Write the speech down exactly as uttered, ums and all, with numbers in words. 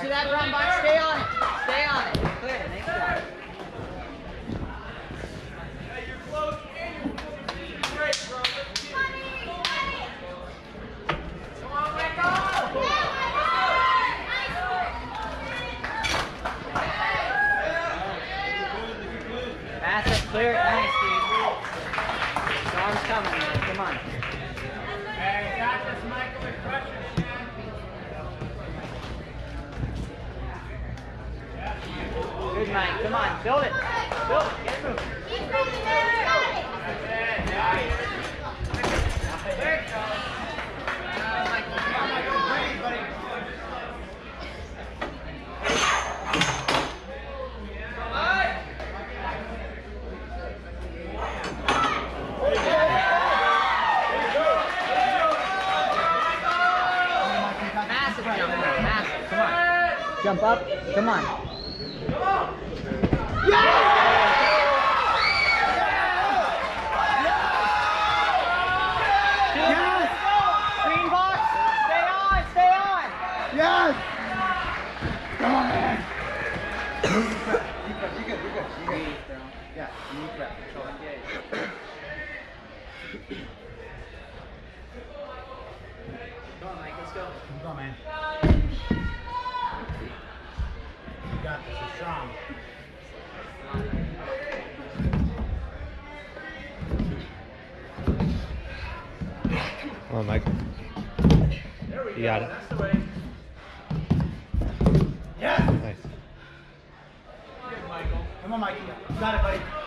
do that run, Mike. Stay on it. Stay on it. Clear. Nice job. Hey, you're close and you're great, bro. Come on, let go. Pass it, clear it. Nice, dude. Storm's coming, man. Come on. Hey, got this, Michael. With pressure. Good, Mike. Come on. Build it. Build it. Get it moving. Massive jump. Massive. Come on. Jump up. Come on. Green box. Stay on. Stay on. Yes! Come on, man! You good, you good, you good, you good. Yeah, you need that. Come on, Mike. Let's go. Come on, man. You got this. You're strong. Come on, Mike. There we You go. got it. That's the way. Yes! Nice. Good, Michael. Come on, Mikey. You got it, buddy.